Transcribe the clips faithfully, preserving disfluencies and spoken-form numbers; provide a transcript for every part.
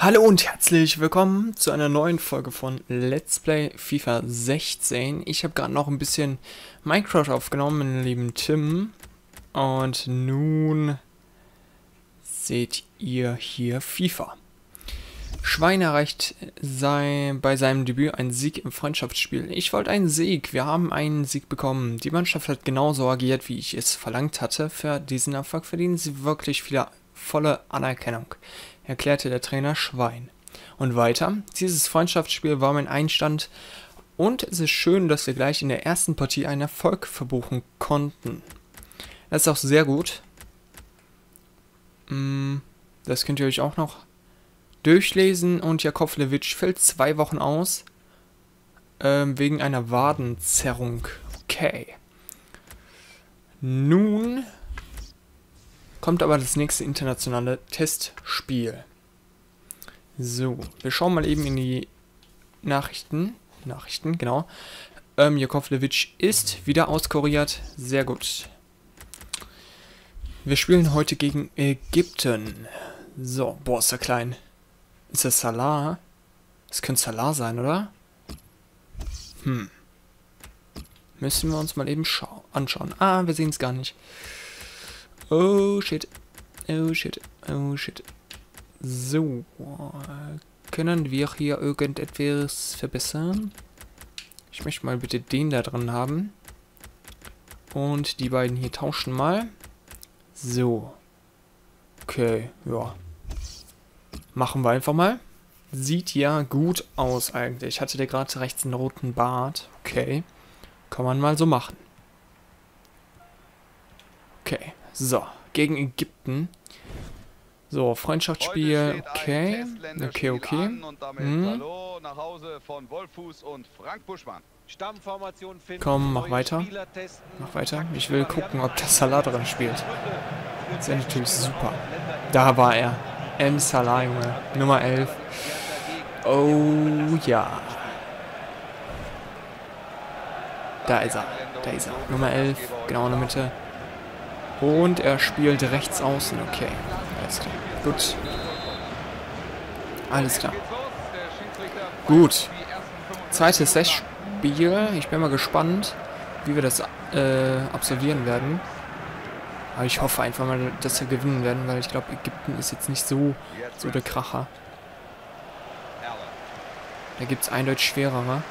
Hallo und herzlich willkommen zu einer neuen Folge von Let's Play FIFA sechzehn. Ich habe gerade noch ein bisschen Minecraft aufgenommen mit dem lieben Tim. Und nun seht ihr hier FIFA. Schwein erreicht sei, bei seinem Debüt einen Sieg im Freundschaftsspiel. Ich wollte einen Sieg. Wir haben einen Sieg bekommen. Die Mannschaft hat genauso agiert, wie ich es verlangt hatte. Für diesen Erfolg verdienen sie wirklich viele volle Anerkennung, erklärte der Trainer Schwein. Und weiter, dieses Freundschaftsspiel war mein Einstand und es ist schön, dass wir gleich in der ersten Partie einen Erfolg verbuchen konnten. Das ist auch sehr gut. Das könnt ihr euch auch noch durchlesen und Jakovlevic fällt zwei Wochen aus ähm, wegen einer Wadenzerrung. Okay. Nun kommt aber das nächste internationale Testspiel. So, wir schauen mal eben in die Nachrichten. Nachrichten, genau. Ähm, Jakovlevic ist wieder auskuriert. Sehr gut. Wir spielen heute gegen Ägypten. So, boah, ist der klein. Ist das Salah? Das könnte Salah sein, oder? Hm. Müssen wir uns mal eben anschauen. Ah, wir sehen es gar nicht. Oh shit. Oh shit. Oh shit. So. Können wir hier irgendetwas verbessern? Ich möchte mal bitte den da drin haben. Und die beiden hier tauschen mal. So. Okay, ja. Machen wir einfach mal. Sieht ja gut aus eigentlich. Hatte der gerade rechts einen roten Bart. Okay. Kann man mal so machen. Okay. So, gegen Ägypten. So, Freundschaftsspiel, okay. Okay, okay. Hm. Komm, mach weiter. Mach weiter. Ich will gucken, ob der Salah drin spielt. Das wäre natürlich super. Da war er. M. Salah, Junge. Nummer elf. Oh, ja. Da ist er. Da ist er. Nummer elf. Genau in der Mitte. Und er spielt rechts außen. Okay, alles klar. Gut. Alles klar. Gut. Zweites Testspiel. Ich bin mal gespannt, wie wir das äh, absolvieren werden. Aber ich hoffe einfach mal, dass wir gewinnen werden, weil ich glaube, Ägypten ist jetzt nicht so, so der Kracher. Da gibt es eindeutig schwerere.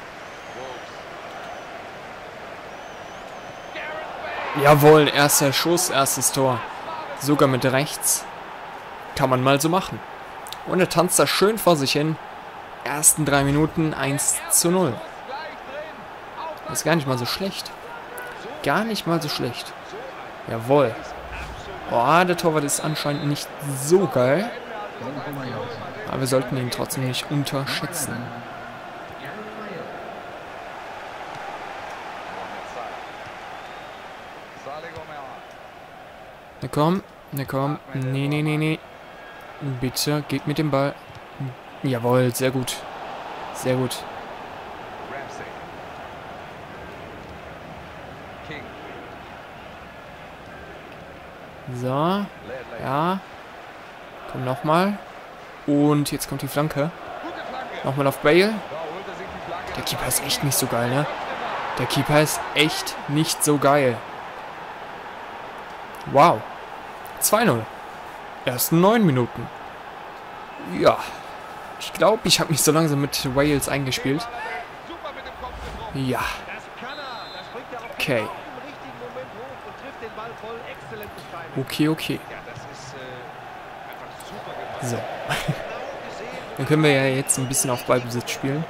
Jawohl, erster Schuss, erstes Tor. Sogar mit rechts. Kann man mal so machen. Und er tanzt da schön vor sich hin. Ersten drei Minuten eins zu null. Das ist gar nicht mal so schlecht. Gar nicht mal so schlecht. Jawohl. Boah, der Torwart ist anscheinend nicht so geil. Aber wir sollten ihn trotzdem nicht unterschätzen. Na komm, na komm. Nee, nee, nee, nee. Bitte, geht mit dem Ball. Jawohl, sehr gut. Sehr gut. So. Ja. Komm nochmal. Und jetzt kommt die Flanke. Nochmal auf Bale. Der Keeper ist echt nicht so geil, ne? Der Keeper ist echt nicht so geil. Wow. zwei null. Ersten neun Minuten. Ja. Ich glaube, ich habe mich so langsam mit Wales eingespielt. Ja. Okay. Okay, okay. So. Dann können wir ja jetzt ein bisschen auf Ballbesitz spielen.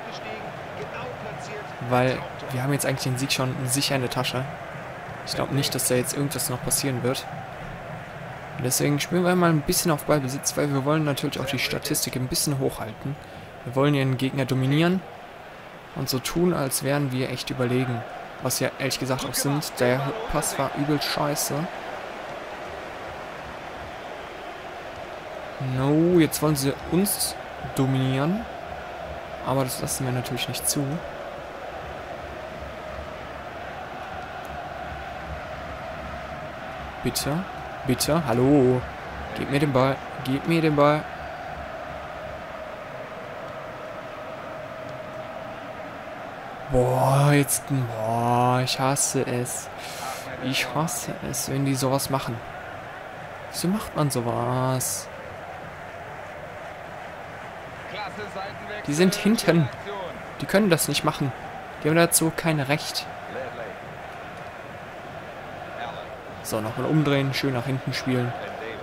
Weil wir haben jetzt eigentlich den Sieg schon sicher in der Tasche. Ich glaube nicht, dass da jetzt irgendwas noch passieren wird. Und deswegen spielen wir mal ein bisschen auf Ballbesitz, weil wir wollen natürlich auch die Statistik ein bisschen hochhalten. Wir wollen ja den Gegner dominieren und so tun, als wären wir echt überlegen. Was ja ehrlich gesagt auch sind. Der Pass war übel scheiße. No, jetzt wollen sie uns dominieren. Aber das lassen wir natürlich nicht zu. Bitte, bitte, hallo. Gib mir den Ball, gib mir den Ball. Boah, jetzt... Boah, ich hasse es. Ich hasse es, wenn die sowas machen. Wieso macht man sowas? Die sind hinten. Die können das nicht machen. Die haben dazu kein Recht. So, nochmal umdrehen, schön nach hinten spielen.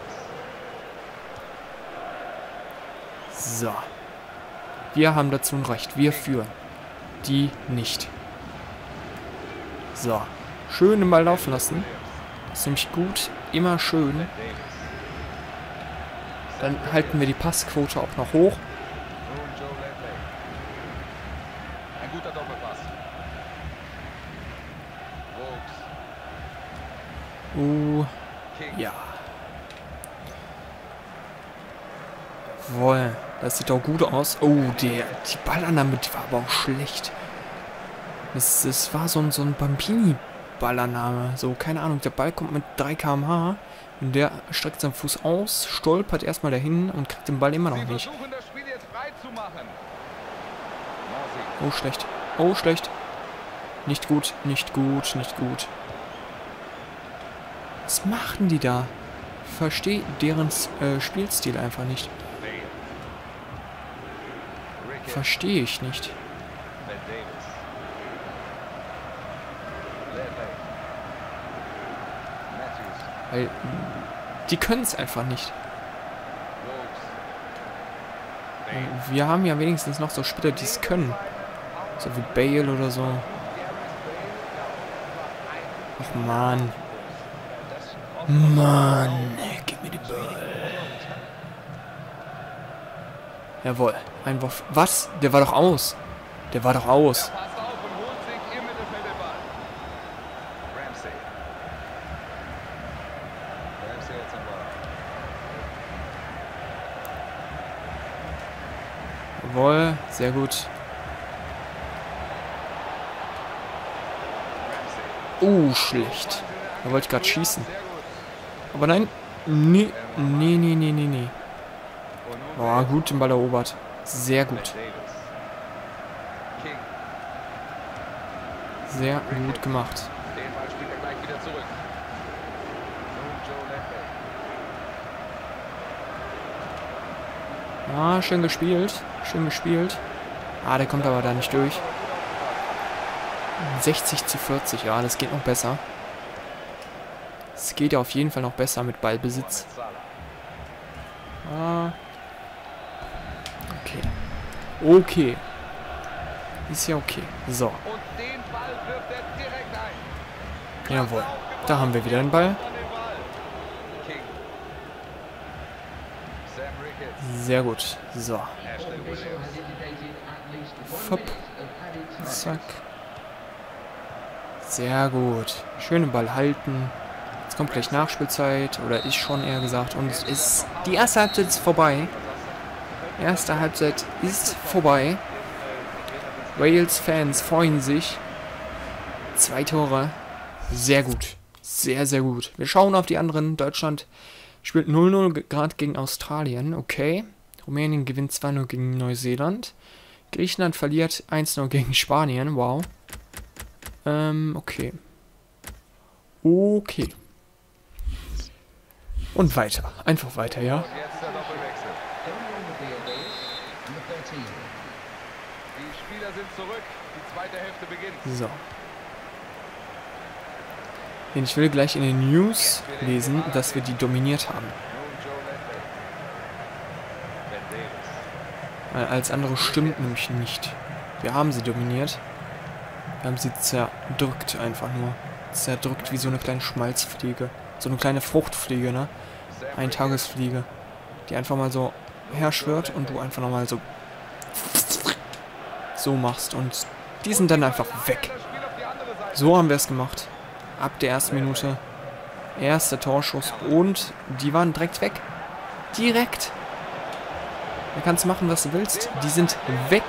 So. Wir haben dazu ein Recht. Wir führen. Die nicht. So. Schön den Ball laufen lassen. Das ist nämlich gut. Immer schön. Dann halten wir die Passquote auch noch hoch. Ein guter Doppelpass. Uh, ja. Jawohl. Das sieht auch gut aus. Oh, der, die Ballannahme, die war aber auch schlecht. Das, das war so ein, so ein Bambini-Ballannahme. So, keine Ahnung, der Ball kommt mit drei Kilometer pro Stunde und der streckt seinen Fuß aus, stolpert erstmal dahin und kriegt den Ball immer noch nicht. Oh, schlecht. Oh, schlecht. Nicht gut, nicht gut, nicht gut. Was machen die da? Ich verstehe deren äh, Spielstil einfach nicht. Verstehe ich nicht. Weil die können es einfach nicht. Wir haben ja wenigstens noch so Spieler, die es können. So wie Bale oder so. Ach man. Mann, gib mir den Ball. Jawohl, Einwurf. Was? Der war doch aus. Der war doch aus. Jawohl, sehr gut. Oh, schlecht. Da wollte ich gerade schießen. Aber nein. Nee, nee, nee, nee, nee, nee. Boah, gut den Ball erobert. Sehr gut. Sehr gut gemacht. Ah, schön gespielt. Schön gespielt. Ah, der kommt aber da nicht durch. sechzig zu vierzig, ja, das geht noch besser. Es geht ja auf jeden Fall noch besser mit Ballbesitz. Ah. Okay. Okay. Ist ja okay. So. Jawohl. Da haben wir wieder den Ball. Sehr gut. So. Fopp. Zack. Sehr gut. Schön den Ball halten. Jetzt kommt gleich Nachspielzeit. Oder ist schon eher gesagt. Und es ist... Die erste Halbzeit ist vorbei. Erste Halbzeit ist vorbei. Wales-Fans freuen sich. Zwei Tore. Sehr gut. Sehr, sehr gut. Wir schauen auf die anderen. Deutschland spielt null null gerade gegen Australien. Okay. Rumänien gewinnt zwei null gegen Neuseeland. Griechenland verliert eins null gegen Spanien. Wow. Ähm, okay. Okay. Und weiter. Einfach weiter, ja? Die Spieler sind zurück. Die zweite Hälfte beginnt. So. Ich will gleich in den News lesen, dass wir die dominiert haben. Weil alles andere stimmt nämlich nicht. Wir haben sie dominiert. Wir haben sie zerdrückt einfach nur. Zerdrückt wie so eine kleine Schmalzfliege. So eine kleine Fruchtfliege, ne? Eintagesfliege. Die einfach mal so herschwirrt und du einfach nochmal so so machst. Und die sind dann einfach weg. So haben wir es gemacht. Ab der ersten Minute. Erster Torschuss. Und die waren direkt weg. Direkt. Du kannst machen, was du willst. Die sind weg.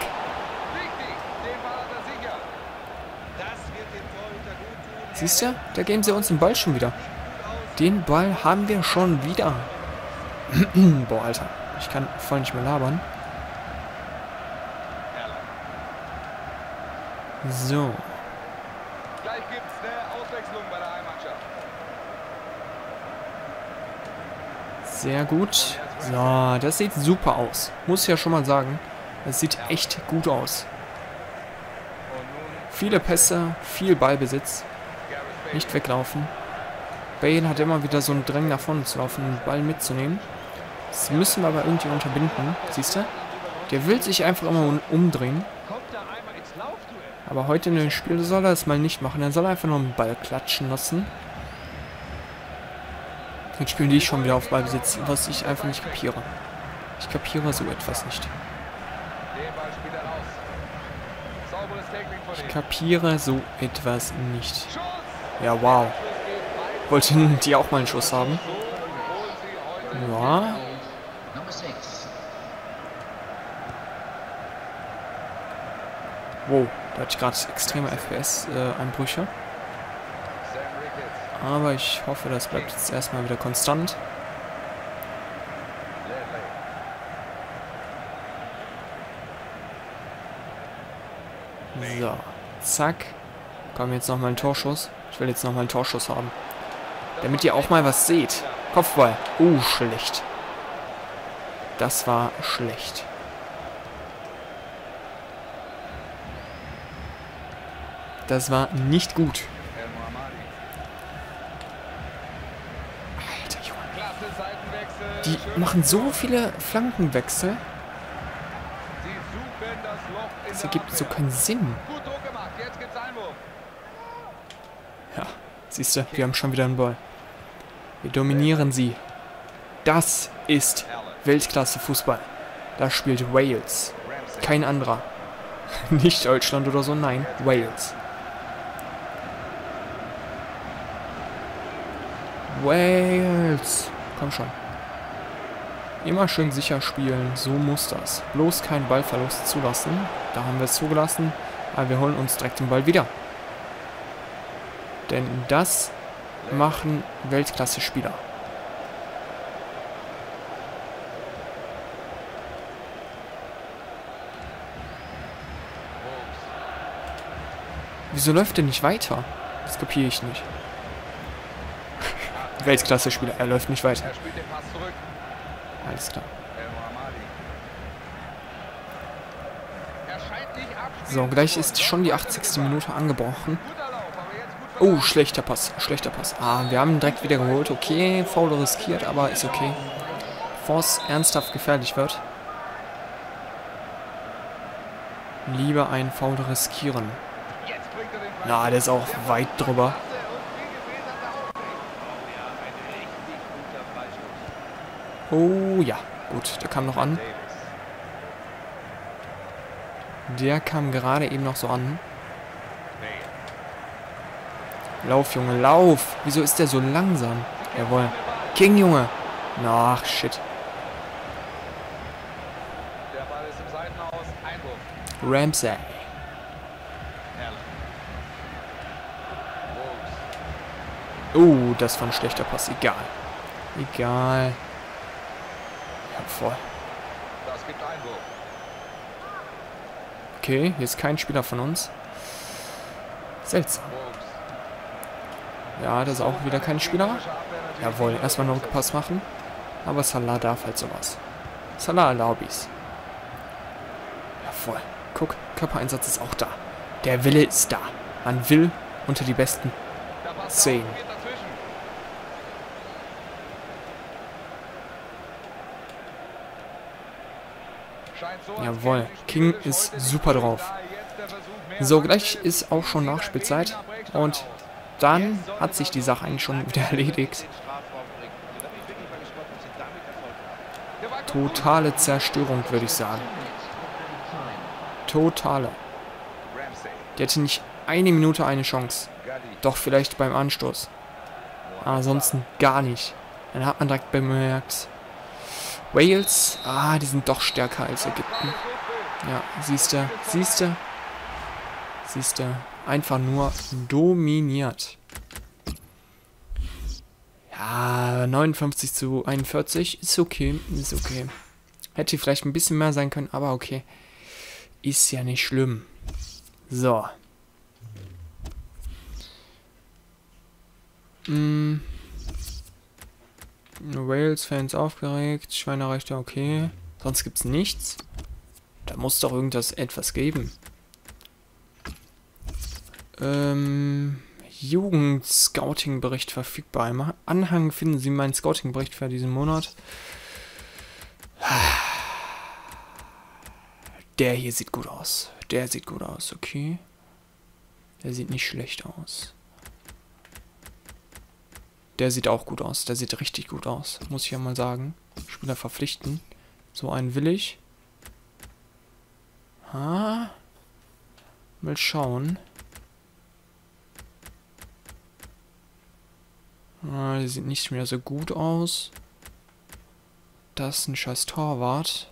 Siehst du? Da geben sie uns den Ball schon wieder. Den Ball haben wir schon wieder. Boah, Alter. Ich kann voll nicht mehr labern. So. Gleich gibt's eine Auswechslung bei der Heimmannschaft. Sehr gut. So, das sieht super aus. Muss ja schon mal sagen. Das sieht echt gut aus. Viele Pässe, viel Ballbesitz. Nicht weglaufen. Bale hat immer wieder so einen Drang nach vorne zu laufen, den Ball mitzunehmen. Das müssen wir aber irgendwie unterbinden. Siehst du? Der will sich einfach immer umdrehen. Aber heute in dem Spiel soll er es mal nicht machen. Er soll einfach nur einen Ball klatschen lassen. Jetzt spielen die schon wieder auf Ballbesitz, was ich einfach nicht kapiere. Ich kapiere so etwas nicht. Ich kapiere so etwas nicht. Ja, wow. Wollten die auch mal einen Schuss haben? Ja. Wow, da hatte ich gerade extreme F P S-Einbrüche. Aber ich hoffe, das bleibt jetzt erstmal wieder konstant. So, zack. Komm, jetzt nochmal ein Torschuss. Ich will jetzt nochmal einen Torschuss haben. Damit ihr auch mal was seht. Kopfball. Oh, schlecht. Das war schlecht. Das war nicht gut. Alter Junge. Die machen so viele Flankenwechsel. Das ergibt so keinen Sinn. Ja, siehst du, wir haben schon wieder einen Ball. Wir dominieren sie. Das ist Weltklasse-Fußball. Da spielt Wales. Kein anderer. Nicht Deutschland oder so, nein, Wales. Wales. Komm schon. Immer schön sicher spielen, so muss das. Bloß keinen Ballverlust zulassen. Da haben wir es zugelassen, aber wir holen uns direkt den Ball wieder. Denn das machen Weltklasse-Spieler. Wieso läuft der nicht weiter? Das kapiere ich nicht. Weltklasse-Spieler, er läuft nicht weiter. Alles klar. So, gleich ist schon die achtzigste Minute angebrochen. Oh, schlechter Pass, schlechter Pass. Ah, wir haben ihn direkt wieder geholt. Okay, Foul riskiert, aber ist okay. Bevor es ernsthaft gefährlich wird. Lieber einen Foul riskieren. Na, der ist auch weit drüber. Oh ja, gut, der kam noch an. Der kam gerade eben noch so an. Lauf, Junge, lauf! Wieso ist der so langsam? Jawohl. King, Junge! Ach, shit. Ramsey. Oh, das war ein schlechter Pass. Egal. Egal. Ja, voll. Okay, hier ist kein Spieler von uns. Seltsam. Ja, das ist auch wieder kein Spieler. Jawohl, erstmal noch einen Pass machen. Aber Salah darf halt sowas. Salah erlaubis. Ja, voll. Guck, Körpereinsatz ist auch da. Der Wille ist da. Man will unter die besten zehn. Jawohl, King ist super drauf. So, gleich ist auch schon Nachspielzeit. Und dann hat sich die Sache eigentlich schon wieder erledigt. Totale Zerstörung, würde ich sagen. Totale. Der hatte nicht eine Minute eine Chance. Doch vielleicht beim Anstoß. Ansonsten gar nicht. Dann hat man direkt bemerkt, Wales, ah, die sind doch stärker als Ägypten. Ja, siehst du, siehst du, siehst du, einfach nur dominiert. Ja, neunundfünfzig zu einundvierzig, ist okay, ist okay. Hätte vielleicht ein bisschen mehr sein können, aber okay. Ist ja nicht schlimm. So, Mm. Wales-Fans aufgeregt. Schweinerechte, okay. Sonst gibt's nichts. Da muss doch irgendwas etwas geben. Ähm, Jugend-Scouting-Bericht verfügbar. Im Anhang finden Sie meinen Scouting-Bericht für diesen Monat. Der hier sieht gut aus. Der sieht gut aus, okay. Der sieht nicht schlecht aus. Der sieht auch gut aus. Der sieht richtig gut aus. Muss ich ja mal sagen. Spieler verpflichten. So einen will ich. Ah. Mal schauen. Ah, der sieht nicht mehr so gut aus. Das ist ein scheiß Torwart.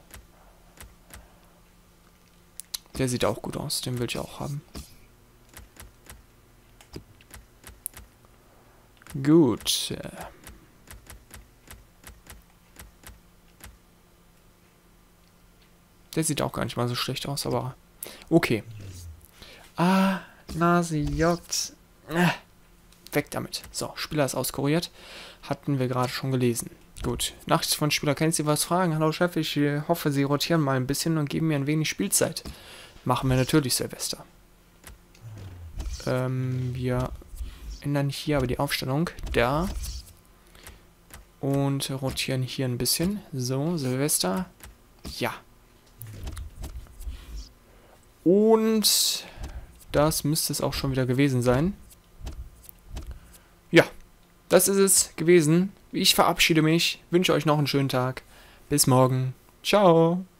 Der sieht auch gut aus. Den will ich auch haben. Gut. Der sieht auch gar nicht mal so schlecht aus, aber okay. Ah, Nase J. Äh, weg damit. So, Spieler ist auskuriert. Hatten wir gerade schon gelesen. Gut. Nachricht von Spieler. Können Sie was fragen? Hallo Chef, ich hoffe, Sie rotieren mal ein bisschen und geben mir ein wenig Spielzeit. Machen wir natürlich, Silvester. Ähm, wir ändern hier aber die Aufstellung. Da. Und rotieren hier ein bisschen. So, Silvester. Ja. Und das müsste es auch schon wieder gewesen sein. Ja, das ist es gewesen. Ich verabschiede mich, wünsche euch noch einen schönen Tag. Bis morgen. Ciao.